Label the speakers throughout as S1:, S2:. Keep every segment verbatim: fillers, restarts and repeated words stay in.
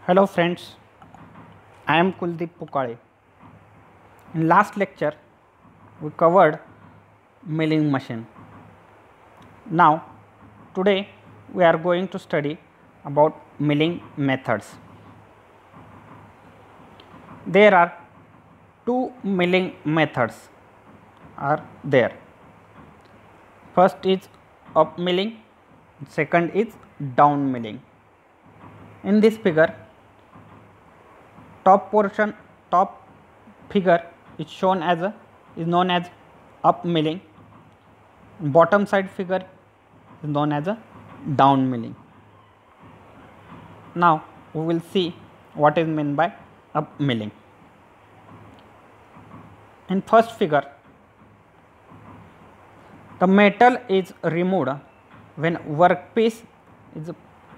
S1: Hello friends, I am Kuldeep Pukale. In last lecture, we covered milling machine. Now, today we are going to study about milling methods. There are two milling methods are there. First is up milling, second is down milling. In this figure, top portion top figure is shown as a is known as up milling, bottom side figure is known as a down milling. Now we will see what is meant by up milling. In first figure, the metal is removed when workpiece is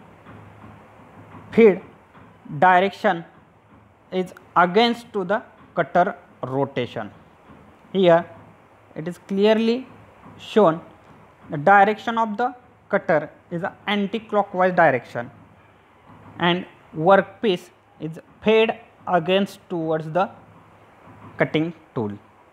S1: feed direction is against to the cutter rotation. Here it is clearly shown the direction of the cutter is a anti-clockwise direction and workpiece is fed against towards the cutting tool.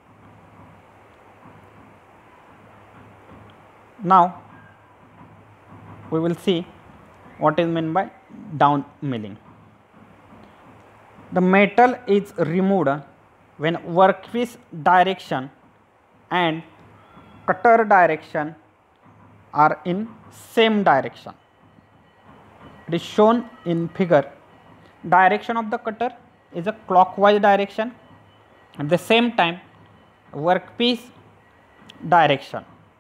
S1: Now we will see what is meant by down milling. The metal is removed when workpiece direction and cutter direction are in same direction. It is shown in figure. Direction of the cutter is a clockwise direction, at the same time workpiece direction.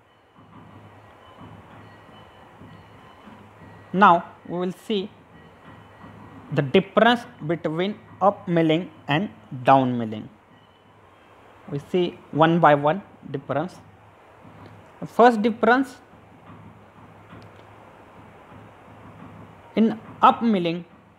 S1: Now we will see the difference between up milling and down milling. We see one by one difference. The first difference, in up milling,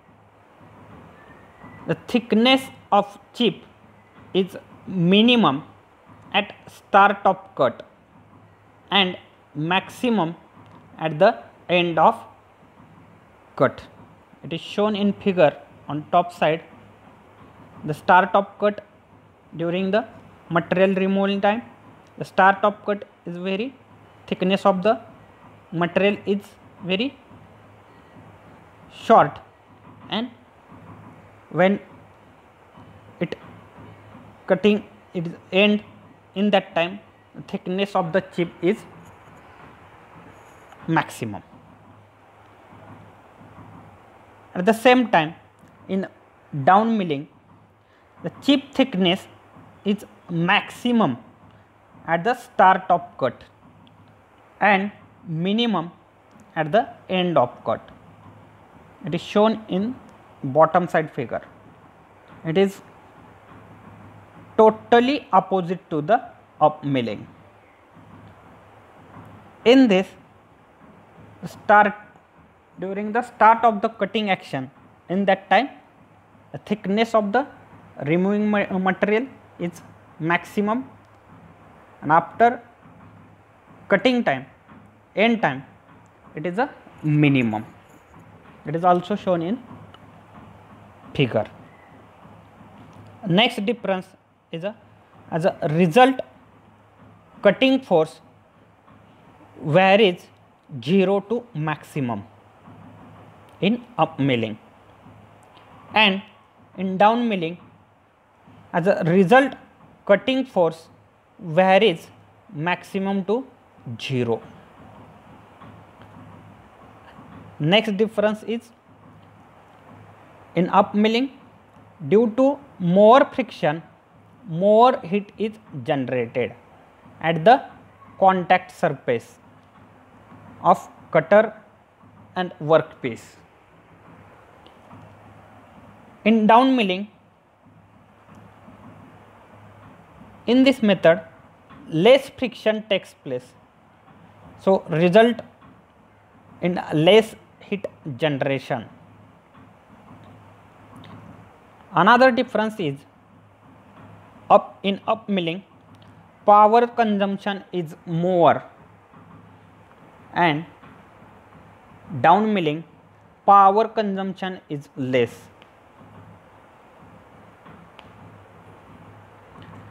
S1: the thickness of chip is minimum at start of cut and maximum at the end of cut. It is shown in figure on top side. The start of cut during the material removal time, the start of cut is very, thickness of the material is very short, and when it cutting it is end, in that time the thickness of the chip is maximum. At the same time, in down milling, the chip thickness is maximum at the start of cut and minimum at the end of cut. It is shown in bottom side figure. It is totally opposite to the up milling. In this, start during the start of the cutting action, in that time the thickness of the removing material is maximum, and after cutting time, end time, it is a minimum. It is also shown in figure. Next difference is a as a result cutting force varies zero to maximum in up milling, and in down milling as a result cutting force varies maximum to zero. Next difference is in up milling, due to more friction, more heat is generated at the contact surface of cutter and workpiece. In down milling, in this method less friction takes place, so result in less heat generation. Another difference is up in up milling, power consumption is more, and down milling power consumption is less.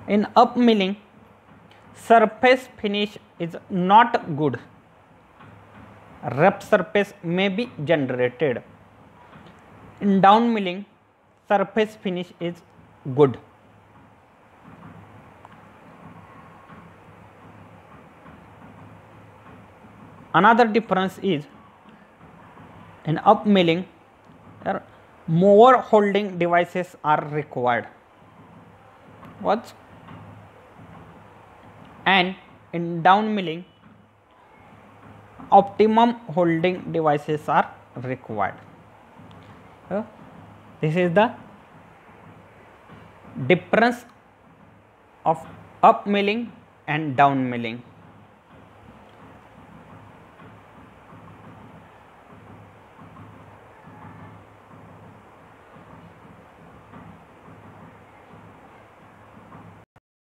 S1: In up milling, surface finish is not good. Rough surface may be generated. In down milling, surface finish is good. Another difference is in up milling, more holding devices are required. What? And in down milling, optimum holding devices are required. Uh, this is the difference of up milling and down milling.